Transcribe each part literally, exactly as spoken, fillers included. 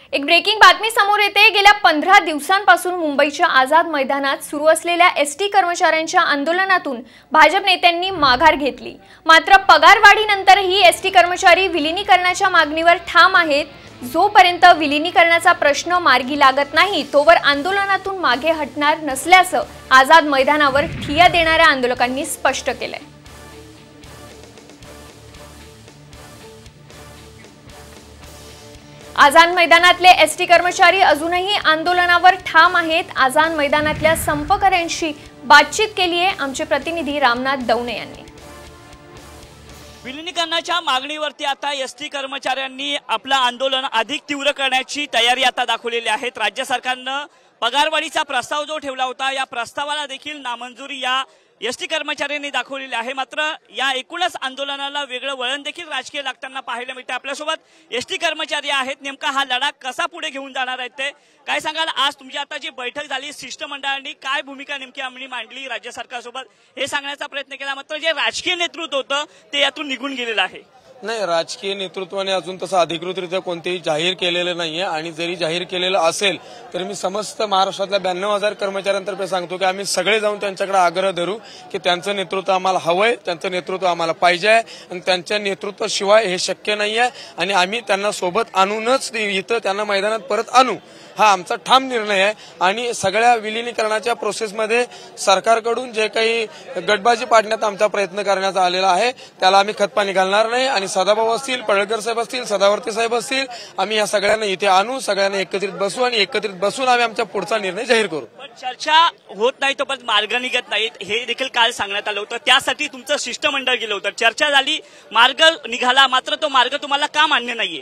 एक ब्रेकिंग बातमी समोर येते। गेल्या पंधरा दिवसांपासून मुंबईच्या आझाद मैदानात सुरू असलेल्या एसटी कर्मचाऱ्यांच्या आंदोलनातून भाजप नेत्यांनी माघार घेतली। मात्र पगारवाढीनंतरही एसटी कर्मचारी विलीनीकरणाच्या मागणीवर ठाम आहेत। जोपर्यंत विलीनीकरणाचा प्रश्न मार्गी लागत नाही तोवर आंदोलनातून मागे हटणार नसल्याचं आझाद मैदानावर ठिय्या देणाऱ्या आंदोलकांनी स्पष्ट केलंय। आझाद मैदानातले एसटी कर्मचारी अजूनही आंदोलनावर ठाम आहेत। आझाद मैदानातल्या संपकऱ्यांशी बातचीत केली आहे आमचे प्रतिनिधी रामनाथ दवणे यांनी। विलीनीकरणाच्या मागणीवरती आता एसटी कर्मचाऱ्यांनी आपलं आंदोलन अधिक तीव्र करण्याची तयारी आता दाखवलेली आहे। राज्य सरकारनं पगारवाढीचा प्रस्ताव जो ठेवला होता या प्रस्तावाला देखील नामंजुरी या एसटी कर्मचाऱ्यांनी दाखवलेली आहे। मात्र या एकूणच आंदोलनाला वेगळं वळण देखील राजकीय लागताना पाहायला मिळते। आपल्यासोबत एसटी कर्मचारी आहेत। नेमका हा लढा कसा पुढे घेऊन जाणार आहेत ते काय सांगाल? आज तुमची आता जी बैठक झाली शिष्टमंडळाने काय भूमिका नेमकी आम्ही मांडली राज्य सरकारसोबत हे सांगण्याचा प्रयत्न केला, मात्र जे राजकीय नेतृत्व होतं ते यातून निघून गेलेलं आहे। नाही, राजकीय नेतृत्वाने अजून तसं अधिकृतरित्या कोणतेही जाहीर केलेलं नाहीये आणि जरी जाहीर केलेलं असेल तर मी समस्त महाराष्ट्रातल्या ब्याण्णव हजार कर्मचाऱ्यांतर्फे सांगतो की आम्ही सगळे जाऊन त्यांच्याकडे आग्रह धरू की त्यांचं नेतृत्व आम्हाला हवंय, त्यांचं नेतृत्व आम्हाला पाहिजे आहे आणि त्यांच्या नेतृत्वाशिवाय हे शक्य नाहीये आणि आम्ही त्यांना सोबत आणूनच इथं त्यांना मैदानात परत आणू हा आमचा ठाम निर्णय आहे। आणि सगळ्या विलीनीकरणाच्या प्रोसेसमध्ये सरकारकडून जे काही गटबाजी पाडण्यात आमचा प्रयत्न करण्यात आलेला आहे त्याला आम्ही खतपाणी घालणार नाही आणि सदाभाऊ असतील, पडळकर साहेब असतील, सदावर्ते साहेब असतील, आम्ही या सगळ्यांना इथे आणू, सगळ्यांना एकत्रित बसू आणि एकत्रित बसून आम्ही आमचा पुढचा निर्णय जाहीर करू। पण चर्चा होत नाही तोपर्यंत मार्ग निघत नाहीत हे देखील काल सांगण्यात आलं होतं। त्यासाठी तुमचं शिष्टमंडळ गेलं होतं, चर्चा झाली, मार्ग निघाला, मात्र तो मार्ग तुम्हाला का मान्य नाहीये?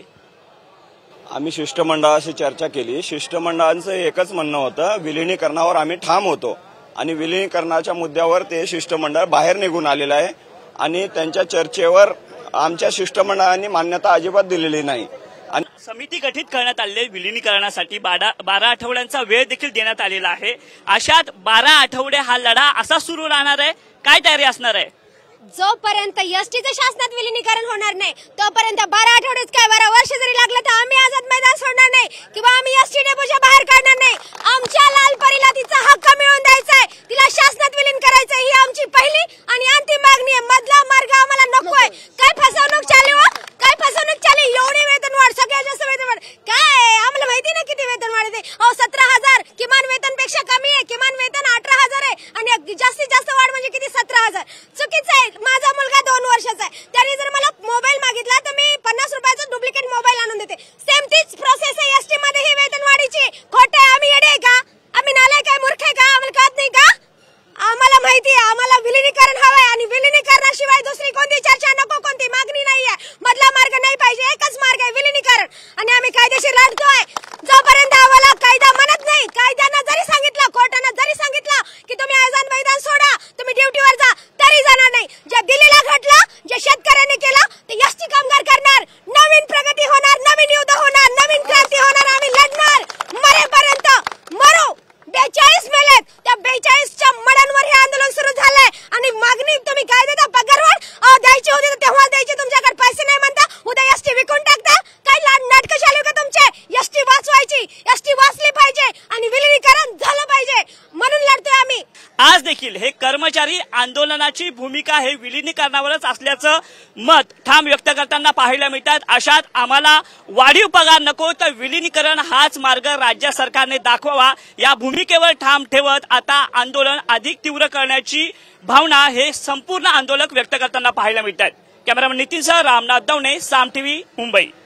आम्ही शिष्टमंडळाशी चर्चा केली। शिष्टमंडळांचं एकच म्हणणं होतं विलीनीकरणावर आम्ही ठाम होतो आणि विलीनीकरणाच्या मुद्द्यावर ते शिष्टमंडळ बाहेर निघून आलेलं आहे आणि त्यांच्या चर्चेवर आमच्या शिष्टमंडळाने मान्यता अजिबात दिलेली नाही। आणि समिती गठीत करण्यात आली आहे विलीनीकरणासाठी, बारा बारा आठवड्यांचा वेळ देखील देण्यात आलेला आहे। अशात बारा आठवडे हा लढा असा सुरू राहणार आहे, काय तयारी असणार आहे? जोपर्यंत एसटीचं शासनात विलीनीकरण होणार नाही तोपर्यंत बारा आठवडेच काय बारा वर्ष जरी लागलं तर आम्ही आझाद मैदान सोडणार नाही किंवा आम्ही एसटी डेपोच्या बाहेर काढणार नाही। आमच्या लालपरीला तिचा हक्क मिळवून द्यायचा आहे, तिला शासनात विलीन करायचं ही आमची पहिली आणि अंतिम मागणी आहे। मधला मार्ग आम्हाला नकोय। काय फसवणूक चालू हो, काय फसवणूक चालू? एवढी वेतनवाढ, सगळ्यात जास्त वेतनवाढ काय? आम्हाला माहिती ना किती वेतनवाढ आहे? अहो सतरा हजार किमान वेतनपेक्षा कमी आहे, किमान वेतन अठरा हजार आहे आणि जास्तीत जास्त वाढ म्हणजे किती? सतरा हजार। चुकीचं आहे। माझा मुलगा दोन वर्षाचा आहे, त्याने जर मला मोबाईल मागितला तर मी पन्नास रुपयाचा डुप्लिकेट मोबाईल आणून देते। सेम तीच प्रोसेस आहे एसटी मध्ये ही वेतनवाढीची। खोटे आम्ही येडे आहे का? आम्ही नालायक आहे, मूर्ख आहे का? आम्हाला कळत नाही का? आम्हाला माहिती आहे आम्हाला विलीनीकरण हवंय आणि विलीनीकरणाशिवाय दुसरी कोणती चर्चा नको, कोणती मागणी नाहीये। मधला मार्ग नाही पाहिजे, एकच मार्ग आहे विलीनीकरण आणि आम्ही कायदेशीर लढतोय। जोपर्यंत आम्हाला कायदा म्हणत नाही, कायद्यानं जरी सांगितलं, कोर्टानं जरी सांगितलं की तुम्ही आझाद मैदान सोडा, तुम्ही ड्युटीवर जा, तरी जाणार नाही। जे दिल्लीला घडलं, जे शेतकऱ्यांनी केलं ते एसटी कामगार करणार। नवीन प्रगती होणार, नवीन युद्ध होणार, नवीन क्रांती होणार। आम्ही लढणार मरेपर्यंत मरू। बेचाळीस मेलेत, त्या बेचाळीसच्या मडांवर हे आंदोलन सुरू झालंय आणि मागणी तुम्ही काय देता? पगारवाढ द्यायची होती तर तेव्हा द्यायची, तुमच्याकडे पैसे नाही म्हणता, उद्या एसटी विकून टाकता। काय नाटकं चालू का तुमचे? एसटी वाचवायची, एसटी वाचली पाहिजे आणि विलीनीकरण झालं पाहिजे म्हणून लढतोय आम्ही। आज देखील हे कर्मचारी आंदोलनाची भूमिका हे विलीनीकरणावरच असल्याचं मत ठाम व्यक्त करताना पाहायला मिळतात। अशात आम्हाला वाढीव पगार नको तर विलीनीकरण हाच मार्ग राज्य सरकारने दाखवावा या भूमिकेवर ठाम ठेवत आता आंदोलन अधिक तीव्र करण्याची भावना हे संपूर्ण आंदोलक व्यक्त करताना पाहायला मिळतात। कॅमेरामन नितीन सह रामनाथ दवणे, साम टीव्ही, मुंबई।